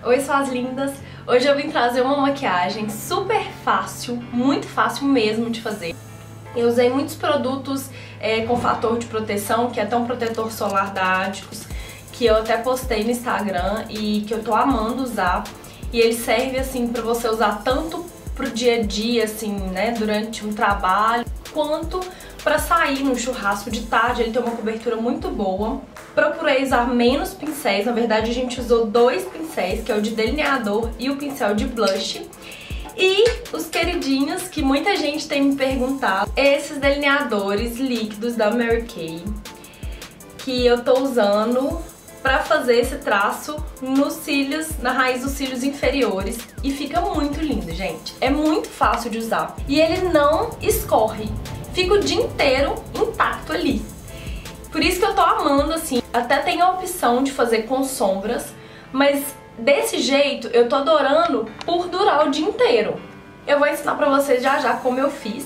Oi, suas lindas! Hoje eu vim trazer uma maquiagem super fácil, muito fácil mesmo de fazer. Eu usei muitos produtos com fator de proteção, que é até um protetor solar da Áticos, que eu até postei no Instagram e que eu tô amando usar. E ele serve assim pra você usar tanto pro dia a dia, assim, né, durante um trabalho, quanto pra sair no churrasco de tarde. Ele tem uma cobertura muito boa. Procurei usar menos pincéis, na verdade a gente usou 2 pincéis, que é o de delineador e o pincel de blush. E os queridinhos que muita gente tem me perguntado, esses delineadores líquidos da Mary Kay, que eu tô usando pra fazer esse traço nos cílios, na raiz dos cílios inferiores, e fica muito lindo, gente. É muito fácil de usar e ele não escorre, fica o dia inteiro intacto ali. Por isso que eu tô amando, assim. Até tem a opção de fazer com sombras, mas desse jeito eu tô adorando por durar o dia inteiro. Eu vou ensinar pra vocês já já como eu fiz.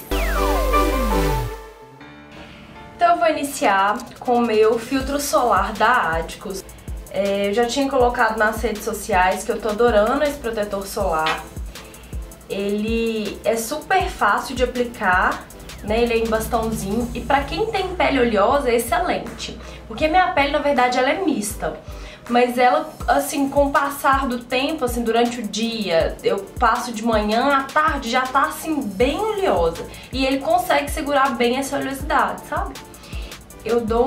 Então eu vou iniciar com o meu filtro solar da Áticos. Eu já tinha colocado nas redes sociais que eu tô adorando esse protetor solar. Ele é super fácil de aplicar, né? Ele é em bastãozinho, e pra quem tem pele oleosa é excelente, porque minha pele na verdade ela é mista, mas ela, assim, com o passar do tempo, assim, durante o dia, eu passo de manhã, à tarde já tá assim bem oleosa, e ele consegue segurar bem essa oleosidade, sabe? Eu dou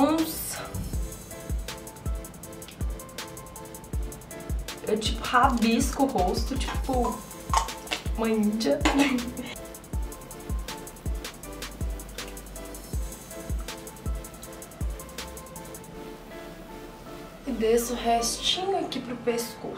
eu tipo rabisco o rosto, tipo uma índia. E desço o restinho aqui pro pescoço.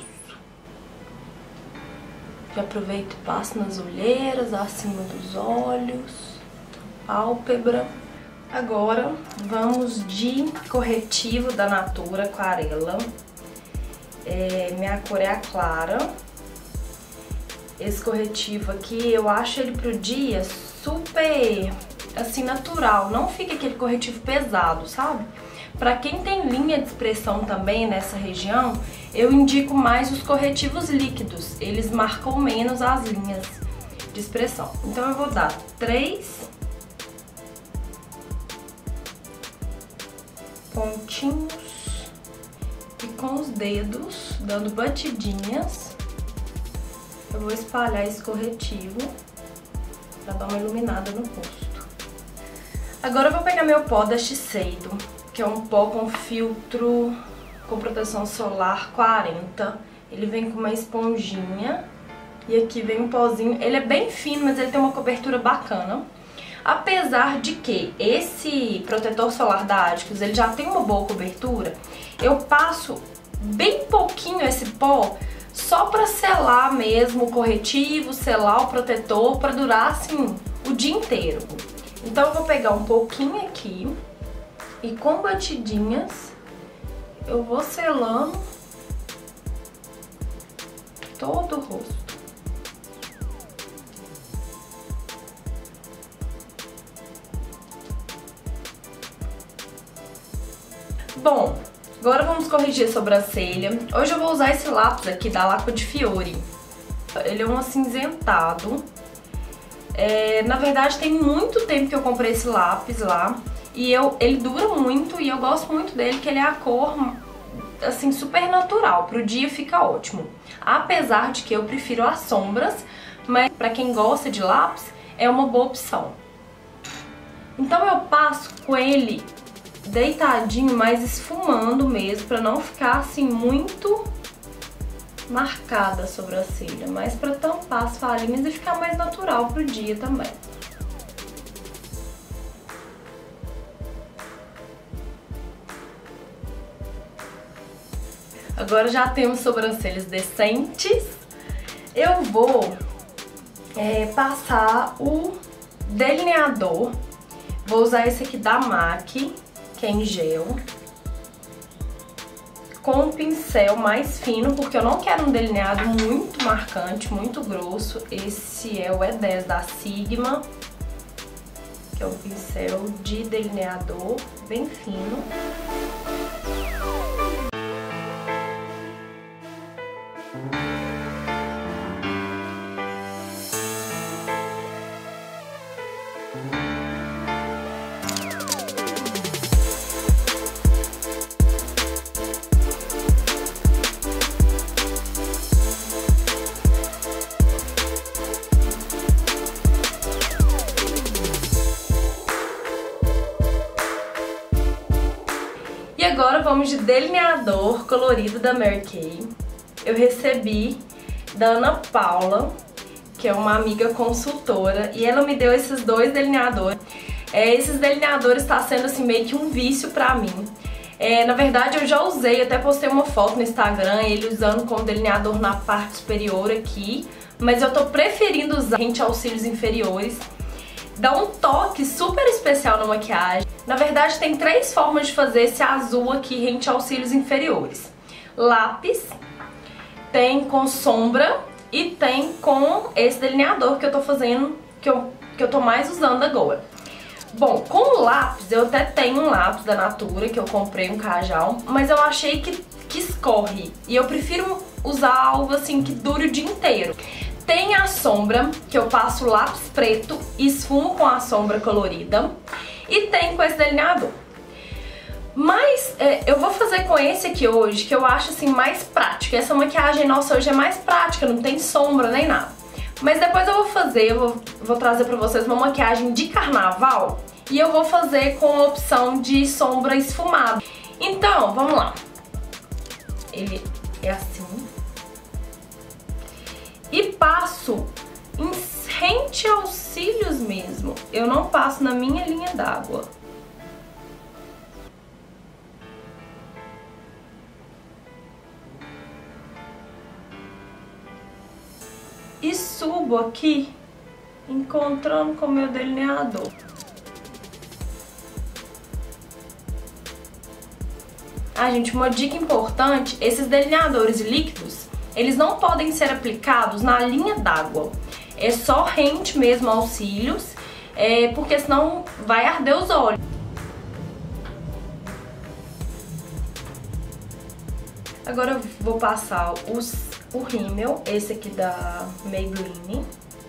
Já aproveito e passo nas olheiras, acima dos olhos, pálpebra. Agora vamos de corretivo da Natura Aquarela. Minha cor é a clara. Esse corretivo aqui, eu acho ele pro dia super, assim, natural. Não fica aquele corretivo pesado, sabe? Pra quem tem linha de expressão também nessa região, eu indico mais os corretivos líquidos. Eles marcam menos as linhas de expressão. Então eu vou dar 3 pontinhos e com os dedos, dando batidinhas, eu vou espalhar esse corretivo pra dar uma iluminada no rosto. Agora eu vou pegar meu pó da Shiseido, que é um pó com filtro com proteção solar 40. Ele vem com uma esponjinha e aqui vem um pozinho. Ele é bem fino, mas ele tem uma cobertura bacana. Apesar de que esse protetor solar da Áticos, ele já tem uma boa cobertura, eu passo bem pouquinho esse pó só pra selar mesmo o corretivo, selar o protetor, pra durar assim o dia inteiro. Então eu vou pegar um pouquinho aqui e com batidinhas eu vou selando todo o rosto. Bom, agora vamos corrigir a sobrancelha. Hoje eu vou usar esse lápis aqui da Laco di Fiori. Ele é um acinzentado. Na verdade tem muito tempo que eu comprei esse lápis lá. E ele dura muito e eu gosto muito dele, que ele é a cor, assim, super natural. Pro dia fica ótimo. Apesar de que eu prefiro as sombras, mas pra quem gosta de lápis, é uma boa opção. Então eu passo com ele deitadinho, mas esfumando mesmo, pra não ficar assim muito marcada a sobrancelha, mas pra tampar as falhinhas e ficar mais natural pro dia também. Agora já temos sobrancelhas decentes. Eu vou passar o delineador. Vou usar esse aqui da MAC, que é em gel, com um pincel mais fino, porque eu não quero um delineado muito marcante, muito grosso. Esse é o E10 da Sigma, que é um pincel de delineador bem fino. E agora vamos de delineador colorido da Mary Kay. Eu recebi da Ana Paula, que é uma amiga consultora, e ela me deu esses dois delineadores. Esses delineadores tá sendo assim meio que um vício pra mim. Na verdade eu já usei, até postei uma foto no Instagram, ele usando como delineador na parte superior aqui, mas eu tô preferindo usar rente aos cílios inferiores. Dá um toque super especial na maquiagem. Na verdade tem 3 formas de fazer esse azul aqui rente aos cílios inferiores. Lápis, tem com sombra e tem com esse delineador que eu tô fazendo, que eu tô mais usando agora. Bom, com o lápis, eu até tenho um lápis da Natura, que eu comprei um Kajal, mas eu achei que escorre. E eu prefiro usar algo assim que dure o dia inteiro. Tem a sombra, que eu passo lápis preto e esfumo com a sombra colorida. E tem com esse delineador. Mas eu vou fazer com esse aqui hoje, que eu acho assim mais prático. Essa maquiagem nossa hoje é mais prática, não tem sombra nem nada. Mas depois eu vou trazer pra vocês uma maquiagem de carnaval. E eu vou fazer com a opção de sombra esfumada. Então, vamos lá. Ele é assim. E passo em rente aos cílios mesmo. Eu não passo na minha linha d'água. E subo aqui, encontrando com o meu delineador. Gente, uma dica importante, esses delineadores líquidos, eles não podem ser aplicados na linha d'água. É só rente mesmo aos cílios, porque senão vai arder os olhos. Agora eu vou passar o rímel, esse aqui da Maybelline.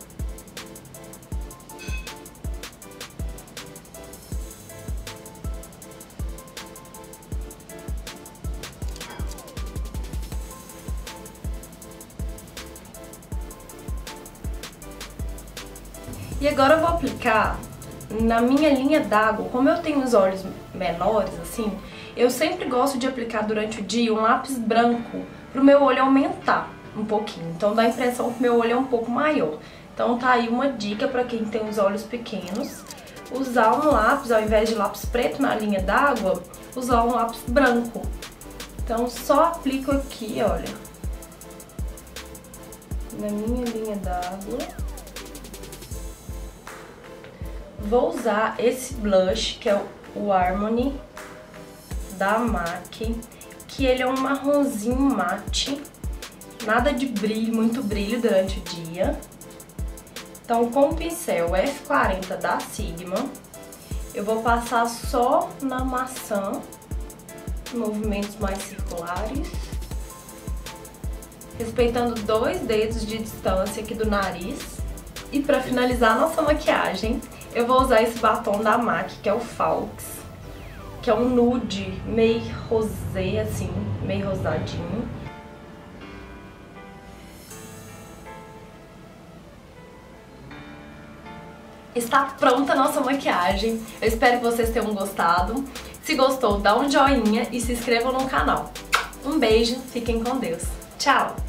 E agora eu vou aplicar na minha linha d'água. Como eu tenho os olhos menores, assim, eu sempre gosto de aplicar durante o dia um lápis branco pro meu olho aumentar um pouquinho. Então dá a impressão que meu olho é um pouco maior. Então tá aí uma dica pra quem tem os olhos pequenos. Usar um lápis, ao invés de lápis preto na linha d'água, usar um lápis branco. Então só aplico aqui, olha, na minha linha d'água. Vou usar esse blush, que é o Harmony da MAC, que ele é um marronzinho mate, nada de brilho, muito brilho durante o dia. Então com o pincel F40 da Sigma, eu vou passar só na maçã, movimentos mais circulares, respeitando 2 dedos de distância aqui do nariz. E pra finalizar a nossa maquiagem, eu vou usar esse batom da MAC, que é o Falx, que é um nude meio rosé, assim, meio rosadinho. Está pronta a nossa maquiagem. Eu espero que vocês tenham gostado. Se gostou, dá um joinha e se inscrevam no canal. Um beijo, fiquem com Deus. Tchau!